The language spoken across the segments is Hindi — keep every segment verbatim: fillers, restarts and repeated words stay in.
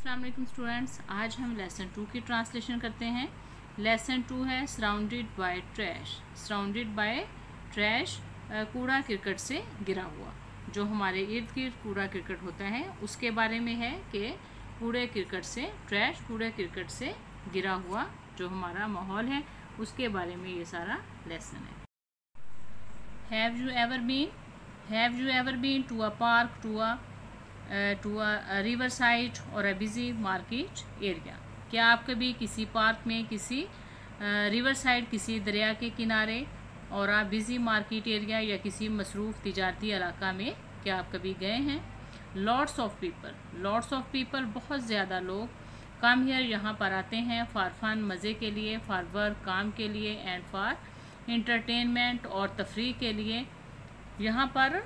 अस्सलाम वालेकुम स्टूडेंट्स, आज हम लेसन टू की ट्रांसलेशन करते हैं। लेसन टू है surrounded by trash. Surrounded by trash, कूड़ा क्रिकेट से गिरा हुआ। जो हमारे इर्द गिर्द कूड़ा क्रिकेट होता है उसके बारे में है कि कूड़े क्रिकेट से, ट्रैश कूड़े क्रिकेट से गिरा हुआ जो हमारा माहौल है उसके बारे में ये सारा लेसन है। Have you ever been have you ever been to a park, to a to a river side or a busy market area. क्या आप कभी किसी पार्क में, किसी रिवर साइड, किसी दरिया के किनारे और आप बिजी मार्केट एरिया या किसी मसरूफ़ तिजारती इलाका में क्या आप कभी गए हैं? Lots of people lots of people बहुत ज़्यादा लोग कम हियर यहाँ पर आते हैं फॉर फन, मज़े के लिए, फॉर वर्क, काम के लिए, एंड फॉर इंटरटेनमेंट और तफरीह के लिए। यहाँ पर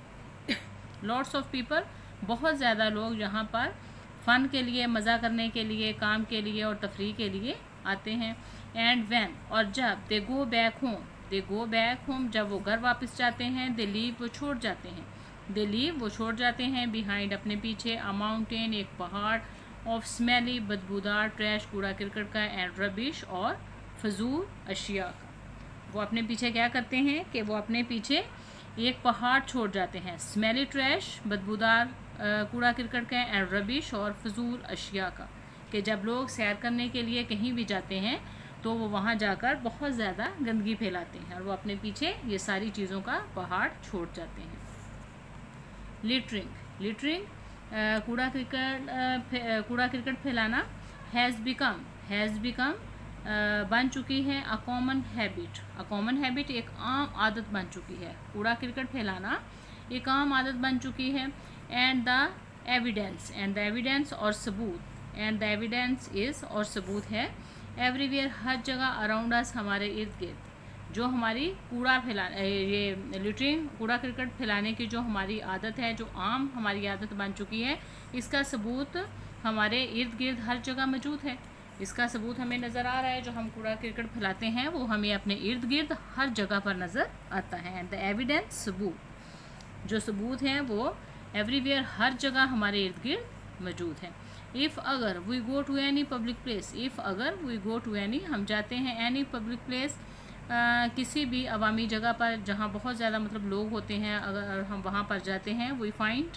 लॉट्स ऑफ पीपल बहुत ज़्यादा लोग यहाँ पर फ़न के लिए, मज़ा करने के लिए, काम के लिए और तफरीह के लिए आते हैं। एंड व्हेन, और जब, they go back home they go back home जब वो घर वापस जाते हैं। दे लीव, वो छोड़ जाते हैं। दे लीव, वो छोड़ जाते हैं। बिहाइंड, अपने पीछे। अ माउंटेन, एक पहाड़। ऑफ स्मेली, बदबूदार। ट्रैश, कूड़ा करकट का। एंड रबिश, और फजूल अशिया का। वो अपने पीछे क्या करते हैं कि वो अपने पीछे एक पहाड़ छोड़ जाते हैं। स्मेली, ट्रैश, बदबूदार कूड़ा क्रिकेट का। एंड रबिश, और फजूल अशिया का। कि जब लोग सैर करने के लिए कहीं भी जाते हैं तो वो वहाँ जाकर बहुत ज़्यादा गंदगी फैलाते हैं और वो अपने पीछे ये सारी चीज़ों का पहाड़ छोड़ जाते हैं। लिटरिंग लिटरिंग कूड़ा क्रिकेट कूड़ा क्रिकेट फैलाना। हैज़ बिकम हैज़ बिकम बन चुकी है। A common habit a common habit, एक आम आदत बन चुकी है। कूड़ा क्रिकेट फैलाना एक आम आदत बन चुकी है। And the evidence and the evidence और सबूत एंड द एविडेंस इज़, और सबूत है। एवरीवेयर, हर जगह। अराउंड अस, हमारे इर्द गिर्द। जो हमारी कूड़ा फैला ये लिटरिंग, कूड़ा क्रिकेट फैलाने की जो हमारी आदत है, जो आम हमारी आदत बन चुकी है, इसका सबूत हमारे इर्द गिर्द हर जगह मौजूद है। इसका सबूत हमें नज़र आ रहा है। जो हम कूड़ा क्रिकेट फैलाते हैं वो हमें अपने इर्द गिर्द हर जगह पर नज़र आता है। एंड द एविडेंस, सबूत, जो सबूत हैं वो एवरीवेयर, हर जगह हमारे इर्द गिर्द मौजूद है। इफ़, अगर, we go to any public place if, अगर, वी गो टू एनी, हम जाते हैं, एनी पब्लिक प्लेस, किसी भी अवामी जगह पर जहाँ बहुत ज़्यादा मतलब लोग होते हैं, अगर हम वहाँ पर जाते हैं, वी फाइंड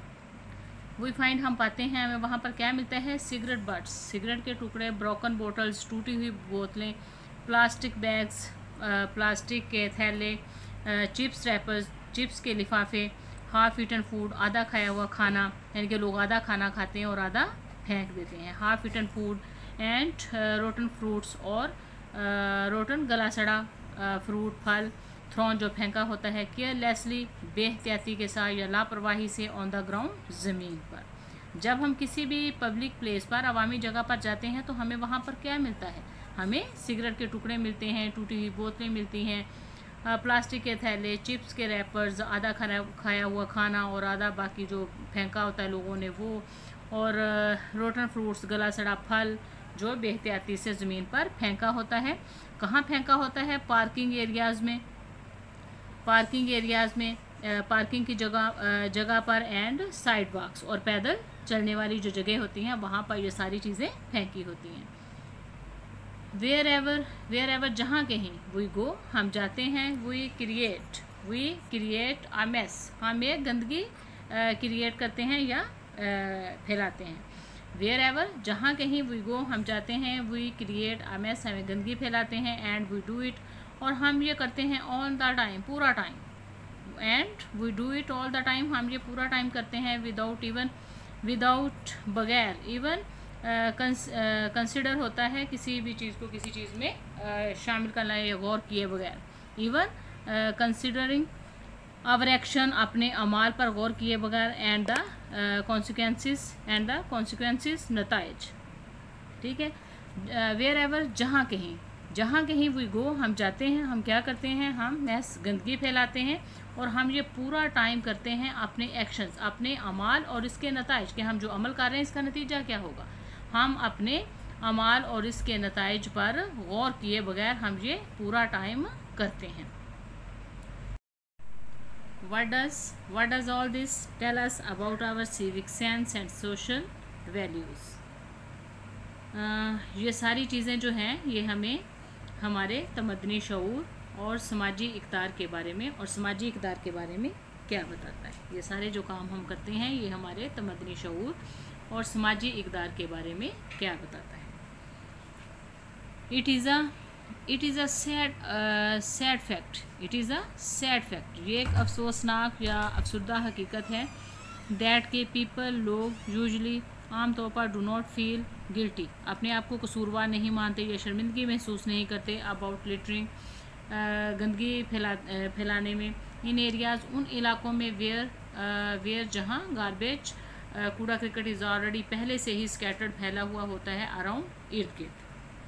वी फाइंड हम पाते हैं, हमें वहाँ पर क्या मिलता है? सिगरेट बट्स, सिगरेट के टुकड़े। ब्रोकन बोटल्स, टूटी हुई बोतलें। प्लास्टिक बैग्स, प्लास्टिक के थैले। चिप्स रैपर्स, चिप्स के लिफाफे। हाफ ईटन फूड, आधा खाया हुआ खाना, यानी कि लोग आधा खाना खाते हैं और आधा फेंक देते हैं। Half eaten food. And rotten fruits, और रोटन, गला सड़ा फ्रूट, फल। थ्रोन, जो फेंका होता है। केयरलेसली, बेहतियाती के साथ या लापरवाही से। ऑन द ग्राउंड, ज़मीन पर। जब हम किसी भी पब्लिक प्लेस पर, अवामी जगह पर जाते हैं तो हमें वहाँ पर क्या मिलता है? हमें सिगरेट के टुकड़े मिलते हैं, टूटी हुई बोतलें मिलती हैं, प्लास्टिक के थैले, चिप्स के रैपर्स, आधा खाना खाया हुआ खाना और आधा बाकी जो फेंका होता है लोगों ने वो, और रोटन फ्रूट्स, गला सड़ा फल जो बेहतियाती से ज़मीन पर फेंका होता है। कहाँ फेंका होता है? पार्किंग एरियाज़ में पार्किंग एरियाज़ में पार्किंग की जगह जगह पर। एंड साइड वॉक्स, और पैदल चलने वाली जो जगह होती हैं वहाँ पर ये सारी चीज़ें फेंकी होती हैं। वेयर एवर वेयर एवर, जहाँ कहीं। वी गो, हम जाते हैं। We create we create a mess, हम एक गंदगी क्रिएट करते हैं या फैलाते हैं। वेयर एवर, जहाँ कहीं। वी गो, हम जाते हैं। वी क्रिएट अ मेस, हमें गंदगी फैलाते हैं। एंड वी डू इट, और हम ये करते हैं। ऑल द टाइम, पूरा time. And we do it all the time, हम ये पूरा टाइम करते हैं। विदाउट, इवन, विदाउट, बगैर। इवन, कंसिडर होता है किसी भी चीज़ को किसी चीज़ में uh, शामिल करना या गौर किए बगैर। इवन, कंसिडरिंग आवर एक्शन, अपने अमाल पर गौर किए बगैर। And the consequences and the consequences, नताइज। ठीक है। वेयर एवर, जहाँ कहीं। जहाँ कहीं वी गो, हम जाते हैं। हम क्या करते हैं? हम मैस, गंदगी फैलाते हैं, और हम ये पूरा टाइम करते हैं अपने एक्शंस, अपने अमाल और इसके नताइज, कि हम जो अमल कर रहे हैं इसका नतीजा क्या होगा। हम अपने अमाल और इसके नताइज पर गौर किए बगैर हम ये पूरा टाइम करते हैं। What does what does all this tell us about our civic sense and social values. ये सारी चीज़ें जो हैं ये हमें हमारे तमद्दुनी शऊर और समाजी इक़्तिदार के बारे में और समाजी इक़्तिदार के बारे में क्या बताता है। ये सारे जो काम हम करते हैं ये हमारे तमद्दुनी शऊर और समाजी इक़्तिदार के बारे में क्या बताता है। It is a it is a sad sad fact it is a sad fact ये एक अफसोसनाक या अफसरदा हकीकत है दैट के पीपल लोग यूजली आमतौर पर डू नॉट फील गिल्टी अपने आप को कसूरवार नहीं मानते या शर्मिंदगी महसूस नहीं करते अबाउट लिटरिंग गंदगी फैला फैलाने में इन एरियाज़ उन इलाकों में वेयर वेयर जहाँ गार्बेज कूड़ा क्रिकेट इज़ ऑलरेडी पहले से ही स्कैटर्ड फैला हुआ होता है अराउंड इर्द गिर्द।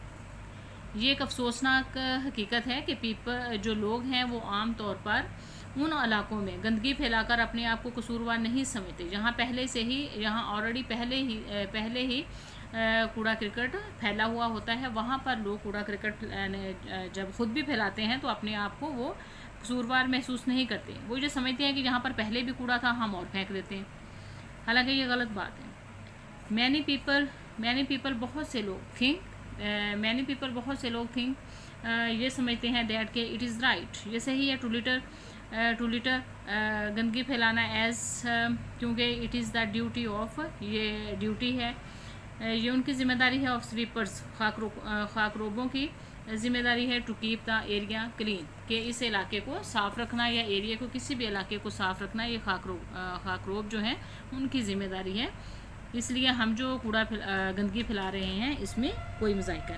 ये एक अफसोसनाक हकीकत है कि पीपल जो लोग हैं वो आम तौर पर उन इलाकों में गंदगी फैलाकर अपने आप को कसूरवार नहीं समझते जहाँ पहले से ही यहाँ ऑलरेडी पहले ही पहले ही कूड़ा क्रिकेट फैला हुआ होता है। वहाँ पर लोग कूड़ा क्रिकेट जब खुद भी फैलाते हैं तो अपने आप को वो कसूरवार महसूस नहीं करते। वो जो समझते हैं कि जहाँ पर पहले भी कूड़ा था हम और फेंक देते हैं, हालांकि ये गलत बात है। मैनी पीपल मैनी पीपल बहुत से लोग थिंक मैनी पीपल बहुत से लोग थिंक ये समझते हैं दैट के इट इज़ राइट ये सही है टू लिटर टू लिटर गंदगी फैलाना एज क्योंकि it is the duty of ये ड्यूटी है ये उनकी ज़िम्मेदारी है ऑफ स्वीपर्स खाकरो खाकरोबों की ज़िम्मेदारी है to keep the area clean कि इस इलाके को साफ़ रखना या एरिया को किसी भी इलाके को साफ़ रखना ये खाकरो खाकरोब जो हैं उनकी ज़िम्मेदारी है। इसलिए हम जो कूड़ा गंदगी फैला रहे हैं इसमें कोई मज़ाइका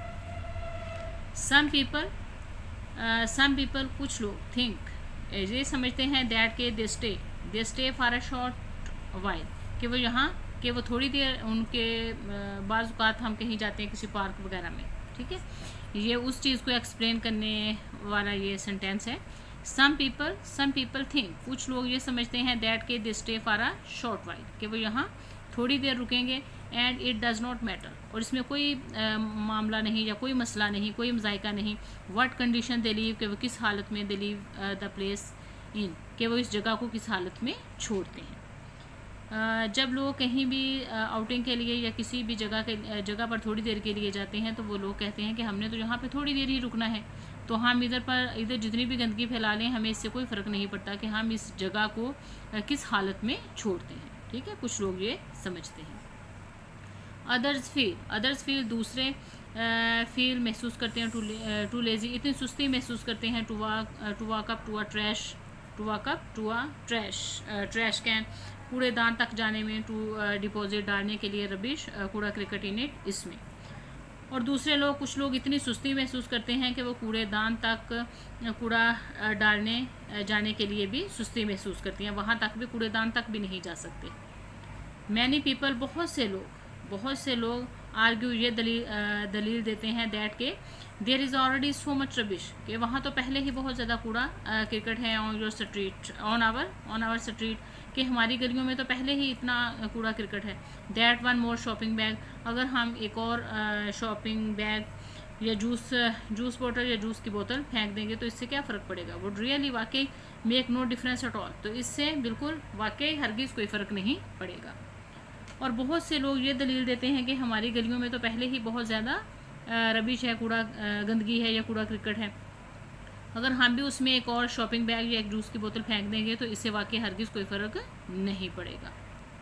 नहीं। सम पीपल सम पीपल कुछ लोग थिंक ये समझते हैं दैट के they stay they stay for a short while कि वो यहाँ कि वो थोड़ी देर उनके बाज़ औक़ात हम कहीं जाते हैं किसी पार्क वगैरह में, ठीक है, ये उस चीज़ को एक्सप्लेन करने वाला ये सेंटेंस है। Some people some people think कुछ लोग ये समझते हैं दैट के they stay for a short while कि वो यहाँ थोड़ी देर रुकेंगे and it does not matter और इसमें कोई आ, मामला नहीं या कोई मसला नहीं, कोई मज़ाइका नहीं। व्हाट कंडीशन दे लीव कि वो किस हालत में they leave the place in कि वो इस जगह को किस हालत में छोड़ते हैं। uh, जब लोग कहीं भी आउटिंग uh, के लिए या किसी भी जगह के जगह पर थोड़ी देर के लिए जाते हैं तो वो लोग कहते हैं कि हमने तो यहाँ पे थोड़ी देर ही रुकना है तो हम इधर पर इधर जितनी भी गंदगी फैला लें हमें इससे कोई फ़र्क नहीं पड़ता कि हम इस जगह को uh, किस हालत में छोड़ते हैं, ठीक है, कुछ लोग ये समझते हैं। अदर्स फील अदर्स फील दूसरे फील uh, महसूस करते हैं टू टू लेज़ी इतनी सुस्ती महसूस करते हैं to walk to walk up to a trash to walk up to a trash trash can कूड़ेदान तक जाने में टू डिपॉजिट डालने के लिए रबिश कूड़ा क्रिकेट यूनिट इसमें। और दूसरे लोग कुछ लोग इतनी सुस्ती महसूस करते हैं कि वो कूड़ेदान तक कूड़ा डालने जाने के लिए भी सुस्ती महसूस करती हैं, वहाँ तक भी कूड़ेदान तक भी नहीं जा सकते। मैनी पीपल बहुत से लोग बहुत से लोग आर्ग्यू ये दलील दलील देते हैं दैट के there is already so much rubbish कि वहाँ तो पहले ही बहुत ज़्यादा कूड़ा क्रिकेट है on your street on our on our street कि हमारी गलियों में तो पहले ही इतना कूड़ा क्रिकेट है। That one more shopping bag अगर हम एक और शॉपिंग बैग या जूस जूस बोतल या जूस की बोतल फेंक देंगे तो इससे क्या फ़र्क पड़ेगा। वुड रियली वाकई make no difference at all तो इससे बिल्कुल वाकई हरगिज़ कोई फ़र्क नहीं पड़ेगा। और बहुत से लोग ये दलील देते हैं कि हमारी गलियों में तो पहले ही बहुत ज़्यादा रबिश है, कूड़ा गंदगी है या कूड़ा क्रिकेट है, अगर हम भी उसमें एक और शॉपिंग बैग या एक जूस की बोतल फेंक देंगे तो इससे वाकई हरगिज़ कोई फ़र्क नहीं पड़ेगा।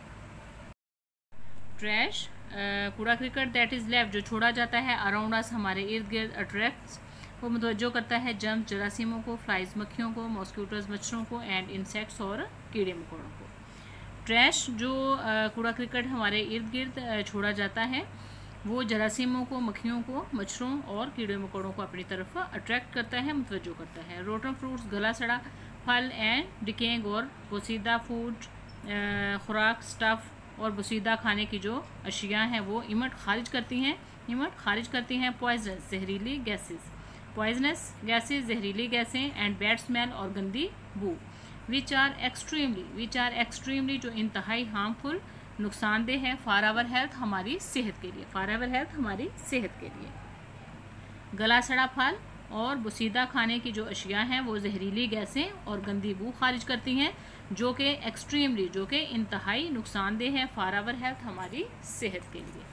ट्रैश कूड़ा क्रिकेट दैट इज़ लेफ्ट जो छोड़ा जाता है अराउंड अस हमारे इर्द गिर्द अट्रैक्ट्स वो मुतवज्जो करता है जर्म जरासीमों को, फ्लाइज मक्खियों को, मॉस्किटोज़ मच्छरों को एंड इंसेक्ट्स और कीड़े मकोड़ों को। ट्रैश जो कूड़ा क्रिकेट हमारे इर्द गिर्द छोड़ा जाता है वो जरासीमों को, मक्खियों को, मच्छरों और कीड़े मकोड़ों को अपनी तरफ अट्रैक्ट करता है, मुतवज्जो करता है। रोटन फ्रूट्स गला सड़ा फल एंड डिकेंग और बोसीदा फूड खुराक स्टफ़ और बोसीदा खाने की जो अशिया हैं वो इमट खारिज करती हैं इमट खारिज करती हैं पॉइजन जहरीली गैसेस पॉइजनस गैसेस जहरीली गैसें एंड बैड स्मेल और गंदी बू which are extremely which are extremely जो इंतहाई हार्मफुल नुकसानदेह है फॉर आवर हेल्थ हमारी सेहत के लिए फॉर आवर हेल्थ हमारी सेहत के लिए। गला सड़ा फल और बोसीदा खाने की जो अशिया हैं वो जहरीली गैसें और गंदी बू खारिज करती हैं, जो कि एक्सट्रीमली जो कि इंतहाई नुकसानदेह है फॉर आवर हेल्थ, हमारी सेहत के लिए।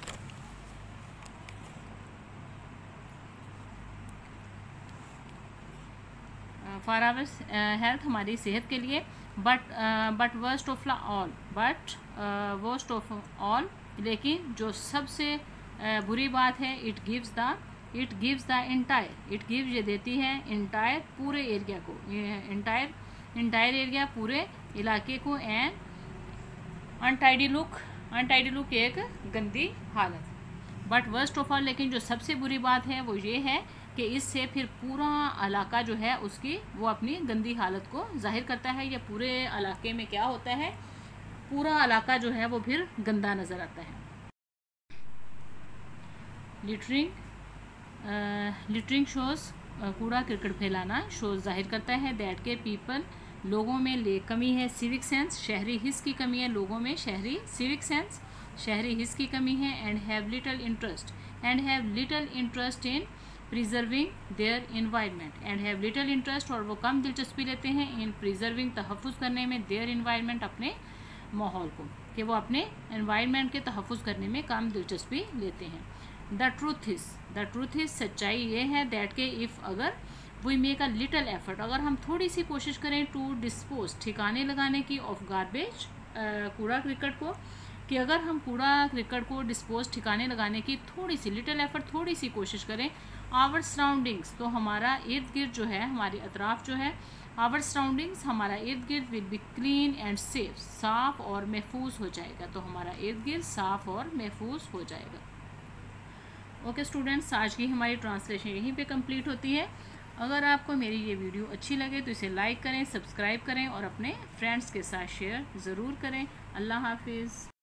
फॉर आवर हेल्थ, हमारी सेहत के लिए। But but worst of all but worst of all लेकिन जो सबसे uh, बुरी बात है, it gives the it gives the entire it gives ये देती है इंटायर पूरे एरिया को, इंटायर इंटायर एरिया पूरे इलाके को, and untidy look untidy look एक गंदी हालत। बट वर्स्ट ऑफ ऑल लेकिन जो सबसे बुरी बात है वो ये है कि इससे फिर पूरा इलाका जो है उसकी वो अपनी गंदी हालत को जाहिर करता है, या पूरे इलाके में क्या होता है, पूरा इलाका जो है वो फिर गंदा नज़र आता है। लिटरिंग लिटरिंग शोज़, कूड़ा क्रिकेट फैलाना शोज़ जाहिर करता है दैट के पीपल, लोगों में ले कमी है सिविक सेंस, शहरी हिस्स की कमी है लोगों में, शहरी सिविक सेंस शहरी हिस्स की कमी है, and have little interest and have little interest in preserving their environment and have little interest और वो कम दिलचस्पी लेते हैं इन प्रिजर्विंग तहफ़्फ़ुज़ करने में, देयर इन्वायरमेंट अपने माहौल को, कि वो अपने इन्वायरमेंट के तहफ़्फ़ुज़ करने में कम दिलचस्पी लेते हैं। The truth is the truth is सच्चाई ये है दैट के इफ़ अगर we make a little effort, अगर हम थोड़ी सी कोशिश करें टू डिस्पोज ठिकाने लगाने की ऑफ गार्बेज, कूड़ा क्रिकेट को, कि अगर हम कूड़ा क्रिकेट को डिस्पोज ठिकाने लगाने की थोड़ी सी लिटल एफर्ट थोड़ी सी कोशिश करें, आवर सराउंडिंग्स, तो हमारा इर्द गिर्द जो है, हमारी अतराफ़ जो है, आवर सराउंडिंग्स हमारा इर्द गिर्द will be clean and safe, साफ़ और महफूज हो जाएगा, तो हमारा इर्द गिर्द साफ़ और महफूज हो जाएगा। ओके स्टूडेंट्स, आज की हमारी ट्रांसलेशन यहीं पे कंप्लीट होती है। अगर आपको मेरी ये वीडियो अच्छी लगे तो इसे लाइक करें, सब्सक्राइब करें और अपने फ्रेंड्स के साथ शेयर ज़रूर करें। अल्लाह हाफिज़।